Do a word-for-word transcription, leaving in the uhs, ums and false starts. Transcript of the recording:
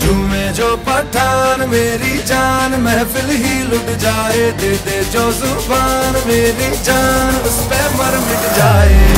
झूमे जो पठान मेरी जान महफिल ही लुट जाए, दे दे जो जुबान मेरी जान उस पे मर मिट जाए।